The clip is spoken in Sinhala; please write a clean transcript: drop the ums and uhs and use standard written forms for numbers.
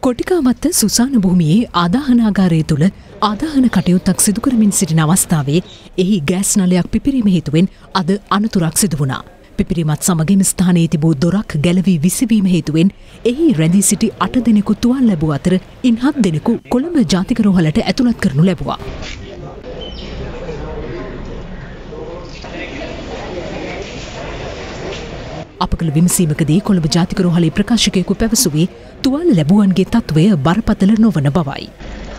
කොටිකාමත්ත සුසාන භූමියේ ආදාහනාගාරය තුළ ආදාහන කටයුත්තක් සිදු කරමින් සිටින අවස්ථාවේ එහි ගෑස් නලයක් පිපිරීම හේතුවෙන් අද අනතුරක් සිදු වුණා. පිපිරීමත් සමගින් ස්ථානයේ තිබූ දොරක් ගැලවී විසිවීම හේතුවෙන් එහි රැඳී සිටි 8 දෙනෙකු තුවාල ලැබූ අතර ඉන් 7 දෙනෙකු කොළඹ ජාතික රෝහලට ඇතුළත් කරනු ලැබුවා. අප කළ විමසීමකදී කොළඹ ජාතික රෝහලේ ප්‍රකාශකයෙකු පැවසුවේ තුවාල ලැබුවන්ගේ තත්ත්වය බරපතල නොවන බවයි.